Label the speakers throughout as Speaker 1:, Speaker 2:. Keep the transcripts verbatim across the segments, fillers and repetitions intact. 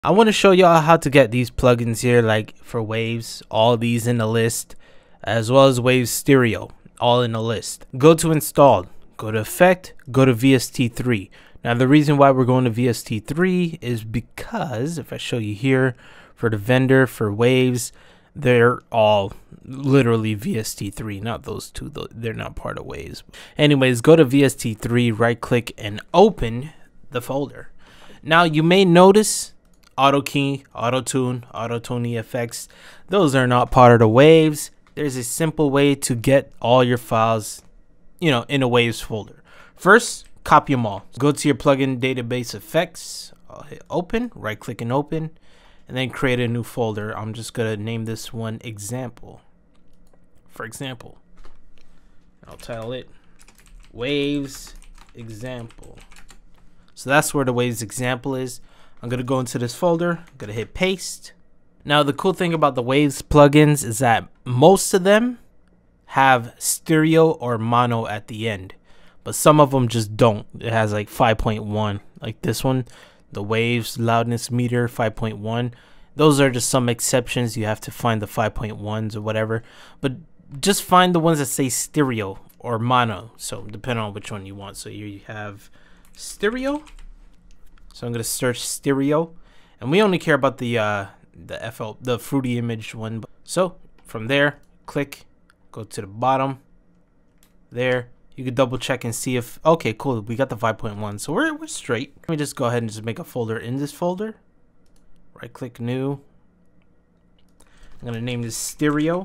Speaker 1: I want to show y'all how to get these plugins here, like for Waves, all these in the list, as well as Waves Stereo, all in the list. Go to install, go to effect, go to V S T three. Now the reason why we're going to V S T three is because if I show you here for the vendor for Waves, they're all literally V S T three, not those two, they're not part of Waves. Anyways, go to V S T three, right click and open the folder. Now you may notice auto key, auto tune, auto tune effects, those are not part of the Waves. There's a simple way to get all your files, you know, in a Waves folder. First, copy them all. Go to your plugin database effects, I'll hit open, right click and open, and then create a new folder. I'm just gonna name this one example. For example, I'll title it Waves Example. So that's where the Waves example is. I'm gonna go into this folder, I'm gonna hit paste. Now the cool thing about the Waves plugins is that most of them have stereo or mono at the end, but some of them just don't. It has like five point one, like this one, the Waves loudness meter five point one. Those are just some exceptions. You have to find the five point ones or whatever, but just find the ones that say stereo or mono, so depending on which one you want. So here you have stereo. So I'm gonna search stereo, and we only care about the uh, the F L, the Fruity Image one. So from there, click, go to the bottom. There, you can double check and see if okay, cool. We got the five point one, so we're we're straight. Let me just go ahead and just make a folder in this folder. Right click, new. I'm gonna name this stereo,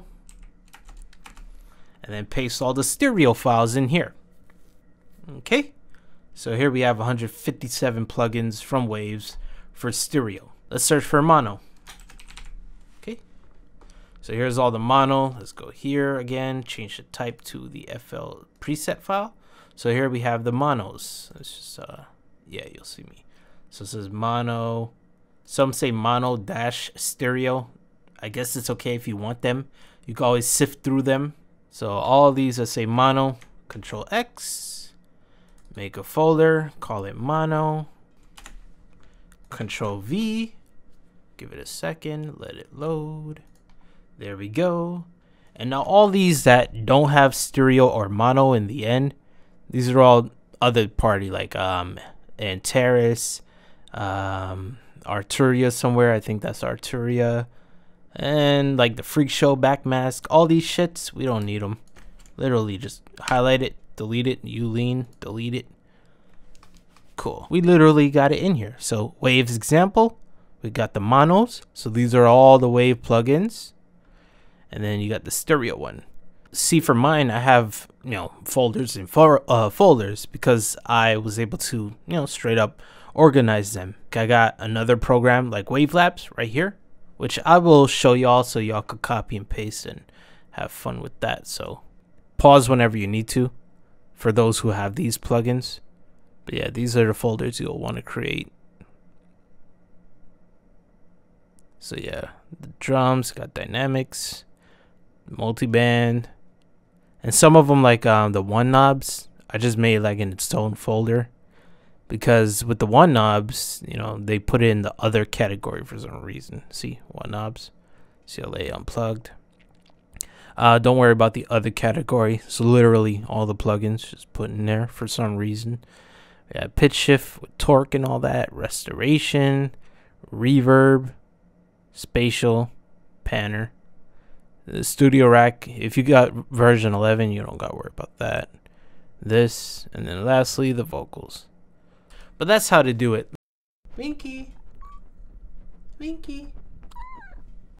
Speaker 1: and then paste all the stereo files in here. Okay. So here we have one hundred fifty-seven plugins from Waves for stereo. Let's search for mono. Okay. So here's all the mono. Let's go here again, change the type to the F L preset file. So here we have the monos. Let's just, uh, yeah, you'll see me. So it says mono. Some say mono dash stereo. I guess it's okay if you want them. You can always sift through them. So all of these that say mono, control X. Make a folder, call it mono, control V, give it a second, let it load. There we go. And now all these that don't have stereo or mono in the end, these are all other party, like um, Antares, um, Arturia somewhere, I think that's Arturia, and like the Freak Show backmask, all these shits, we don't need them. Literally just highlight it, delete it, you lean, delete it. Cool. We literally got it in here. So Waves example, we got the monos. So these are all the Wave plugins. And then you got the stereo one. See, for mine, I have, you know, folders and fo uh, folders because I was able to, you know, straight up organize them. I got another program like Wavelabs right here, which I will show y'all so y'all could copy and paste and have fun with that. So pause whenever you need to for those who have these plugins. But yeah, these are the folders you'll want to create. So yeah, the drums got dynamics, multiband, and some of them like um, the one knobs, I just made like in its own folder because with the one knobs, you know, they put it in the other category for some reason. See, one knobs, C L A unplugged. Uh, don't worry about the other category. So literally all the plugins just put in there for some reason. We got pitch shift with torque and all that, restoration, reverb, spatial, panner, the studio rack. If you got version eleven, you don't got to worry about that. This, and then lastly, the vocals. But that's how to do it. Winky, Winky.